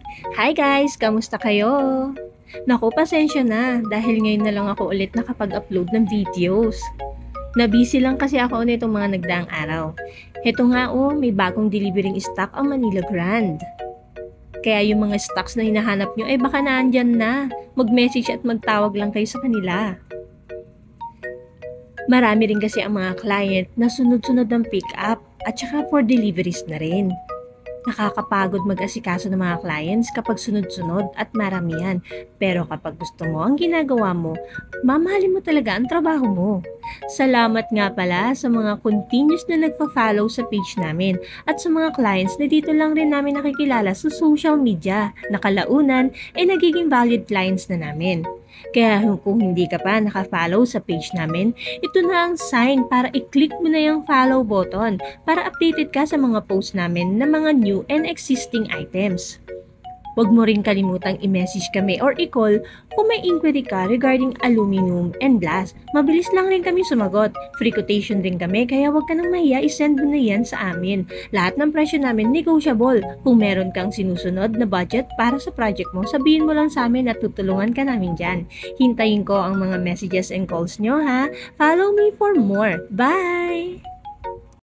Hi guys! Kamusta kayo? Naku, pasensya na dahil ngayon na lang ako ulit nakapag-upload ng videos. Nabisi lang kasi ako nitong mga nagdaang araw. Heto nga may bagong delivering stock ang Manila Grand. Kaya yung mga stocks na hinahanap nyo, baka naandyan na. Mag-message at magtawag lang kayo sa kanila. Marami rin kasi ang mga client na sunod-sunod ng pick up at saka for deliveries na rin. Nakakapagod mag-asikaso ng mga clients kapag sunod-sunod at maramihan. Pero kapag gusto mo ang ginagawa mo, mamahalin mo talaga ang trabaho mo. Salamat nga pala sa mga continuous na nagpa-follow sa page namin at sa mga clients na dito lang rin namin nakikilala sa social media na kalaunan nagiging valued clients na namin. Kaya kung hindi ka pa naka-follow sa page namin, ito na ang sign para i-click mo na yung follow button para updated ka sa mga post namin na mga new and existing items. Huwag mo rin kalimutang i-message kami or i-call kung may inquiry ka regarding aluminum and glass. Mabilis lang rin kami sumagot. Free quotation rin kami kaya huwag ka nang mahiya, isend mo na yan sa amin. Lahat ng presyo namin negotiable. Kung meron kang sinusunod na budget para sa project mo, sabihin mo lang sa amin at tutulungan ka namin dyan. Hintayin ko ang mga messages and calls nyo ha. Follow me for more. Bye!